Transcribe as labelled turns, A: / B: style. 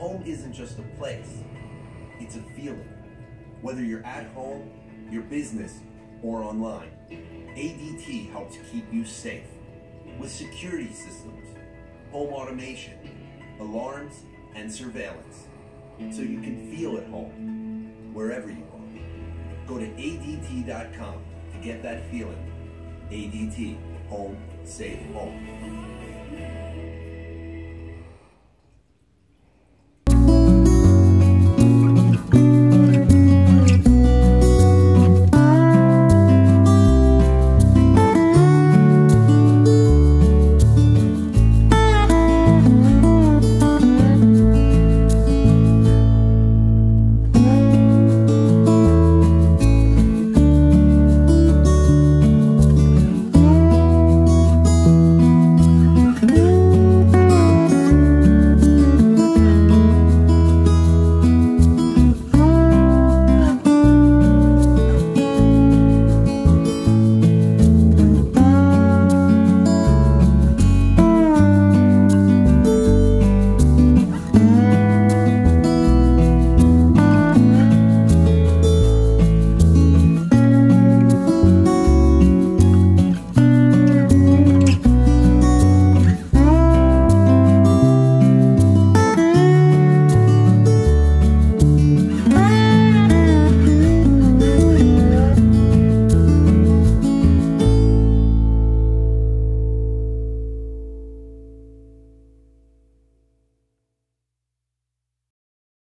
A: home isn't just a place, it's a feeling. Whether you're at home, your business, or online, ADT helps keep you safe with security systems, home automation, alarms, and surveillance, so you can feel at home wherever you are. Go to ADT.com to get that feeling. ADT, home, safe home.